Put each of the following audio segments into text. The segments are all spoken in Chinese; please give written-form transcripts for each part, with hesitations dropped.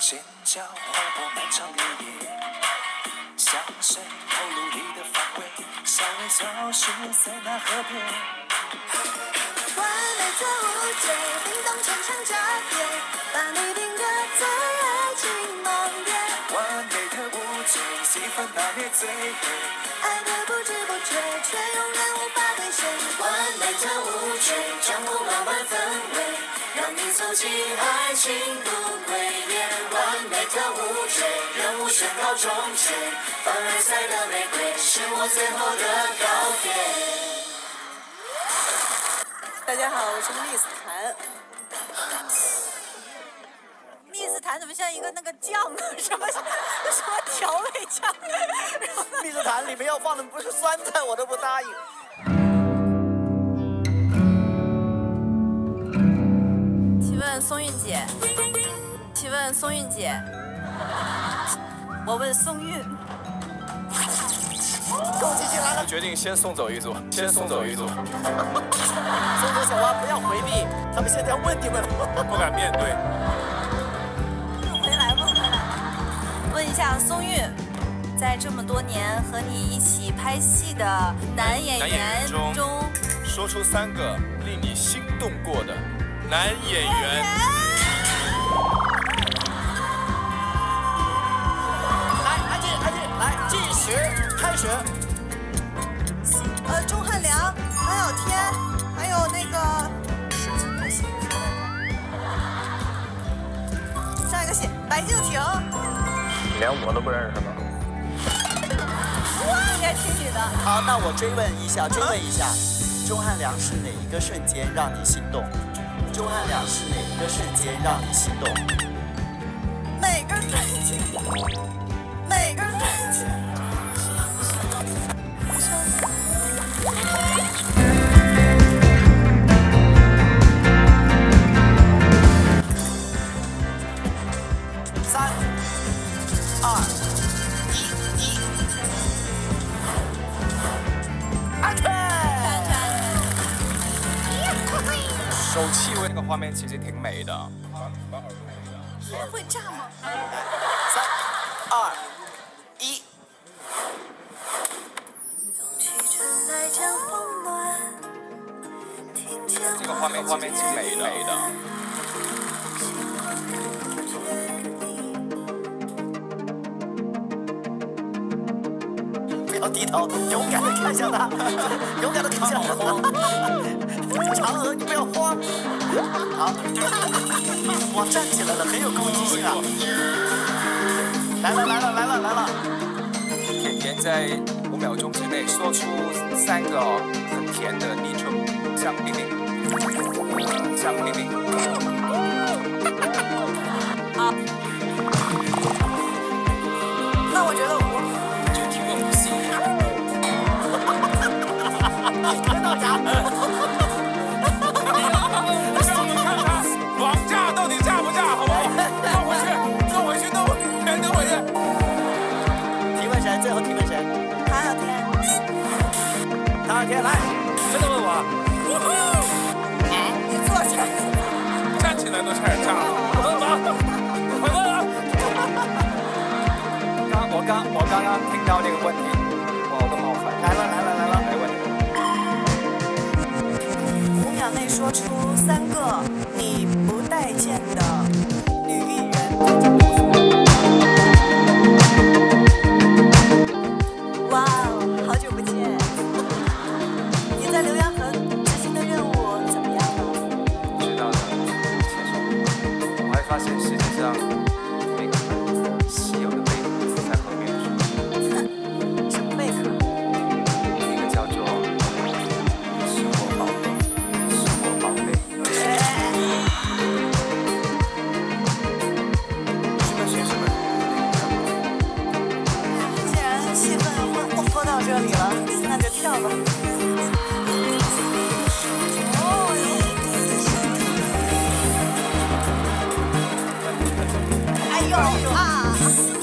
尖叫划破漫长夜夜，像谁透露你的方位？小人消失在那河边。 完美的误解，冰冻成场炸裂，把你定格在爱情梦魇。 完美的误解，戏份拿捏最美。 爱的不知不觉，却永远无法兑现。完美的误解，掌握浪漫氛围，让你走进爱情不归夜。完美的误解，任务宣告终结，凡尔赛的玫瑰是我最后的告别。 大家好，我是密斯坦。 密斯坦怎么像一个那个酱啊？什么调味酱？ 密斯坦里面要放的不是酸菜，我都不答应。 请问松韵姐？请问松韵姐？我问松韵。 恭喜进来了！ 决定先送走一组，先送走一组。 松鼠小蛙不要回避，他们现在问你们了， 不敢面对。 回来。问一下松韵，在这么多年和你一起拍戏的男演员中， 说出3个令你心动过的男演员。 来，安静，来，计时开始。 钟汉良、韩小天，还有那个上一个戏白敬亭， 连我都不认识吗？ 应该听你的。 好，那我追问一下，钟汉良是哪一个瞬间让你心动？钟汉良是哪一个瞬间让你心动？ 每个瞬间。 3、2、1，安全！ 手气味那个画面其实挺美的。 会炸吗 3、2、1。 这个画面挺美的。 不要低头，勇敢的看向他，勇敢的看向他。嫦娥，你不要慌。好，哇，站起来了，很有攻击性啊！来了！ 甜甜在5秒钟之内说出3个很甜的昵称，江玲玲。 好，那我觉得我就听我们戏。 别闹啥？ 让我们看看王炸到底炸不炸，好不好？弄回去。 提问谁？最后提问谁？ 韩小天。 唐小天来，真的问我？ 你坐下。 站起来都差点炸了。快问啊！我刚刚听到那个问题，我都冒汗。 来了， 没问题。 5秒内说出3个你不待见的女艺人。哇哦，好久不见！你在浏阳河执行的任务怎么样了？ 知道的，其实我还发现世界上每个很稀有的贝壳在河面上。 什么贝壳？ 一个叫做是我宝贝。 既然气氛拖到这里了，那就跳吧。哎呦啊！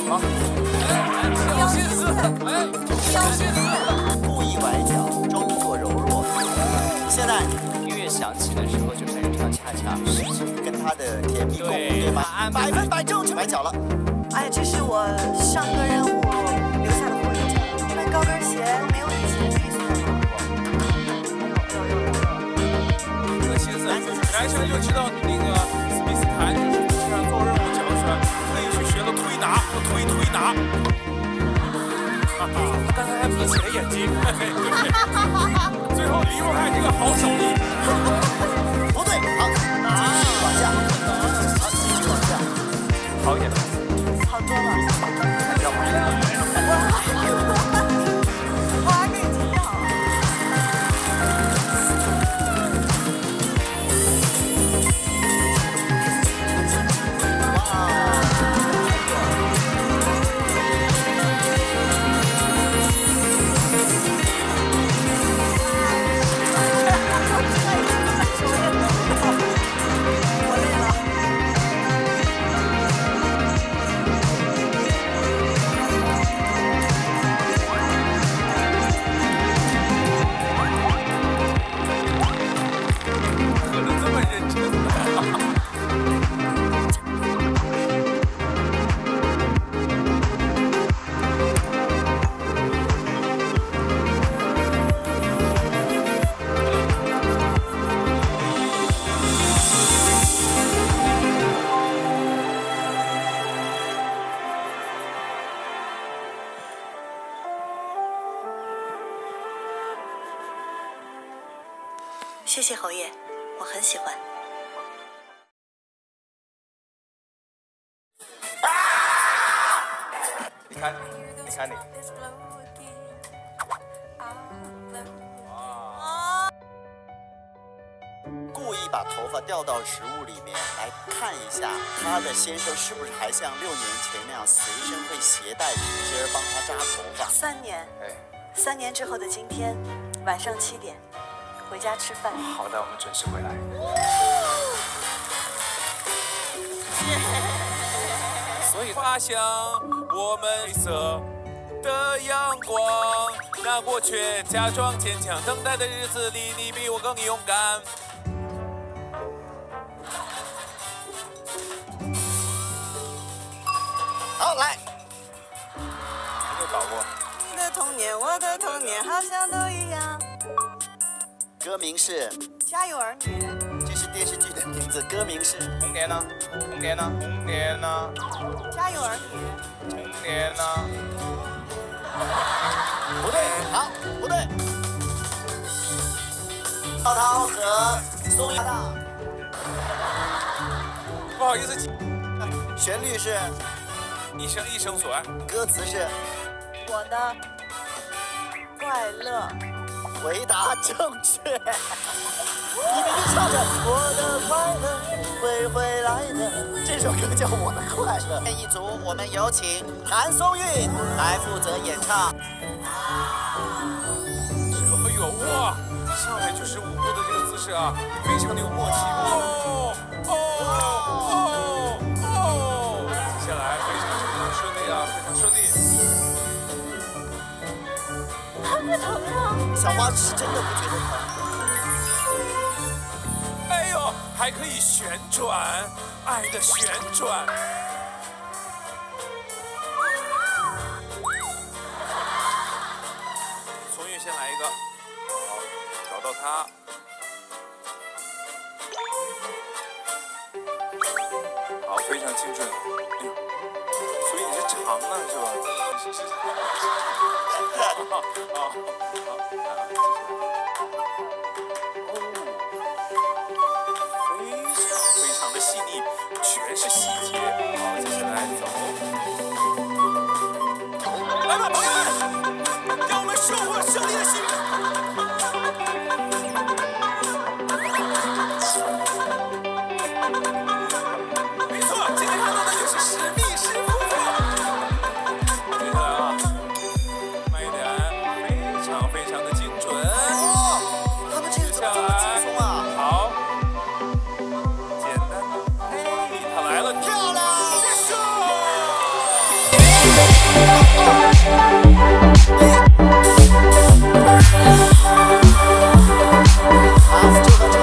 故意崴脚，装作柔弱。现在音乐响起的时候，就开始唱恰恰。 啊，跟他的甜蜜共舞，对吗？100%中去买脚了。 哎呀，这是我上个任务留下的后遗症，穿高跟鞋没有以前利索了。 这个心思，男生就知道那个斯密斯坦就是经常做任务讲出来，特意去学了推拿和推拿。哈哈，刚才还闭起了眼睛，最后离不开这个好手艺。 不对，好，继续往下，好，继续往下， 好一点。 好多了。 要买了。 我还没听到。谢谢侯爷，我很喜欢。 你看你。 故意把头发掉到食物里面来看一下他的先生是不是还像6年前那样随身会携带皮筋帮他扎头发。 3年，3年之后的今天，晚上7点，回家吃饭。 好的，我们准时回来。 所以发现我们绿色的阳光，那过去假装坚强等待的日子里，你比我更勇敢。 好，来， 没有搞过。 你的童年，我的童年，好像都一样。 歌名是 《家有儿女》， 这是电视剧的名字，歌名是红莲呢？红莲呢？红莲呢？ 家有儿女。 红莲呢？ 不对，好，不对。涛涛和宋亚大， 不好意思， 旋律是， 一生所爱。 歌词是， 我的快乐。 回答正确。你明明唱着我的快乐会回来的，这首歌叫《我的快乐》。一组，我们有请韩松韵来负责演唱。 哎呦哇，上来就是舞步的这个姿势啊，非常的有默契。接下来非常顺利啊，非常顺利。 不疼吗？ 小花是真的不觉得疼。 哎呦，还可以旋转，爱的旋转。松韵先来一个，好，找到他。好，非常精准。哎呦，所以你是长了是吧？好，非常的细腻，全是细节。好，接下来走。来吧，朋友们，让我们收获胜利的喜悦。没错，今天看到的就是史密斯夫妇。接下来啊，慢一点，非常的精准。 哦，他们这个怎么这么轻松啊？ 好，简单。哎，他来了，漂亮！结束。 好，就到这。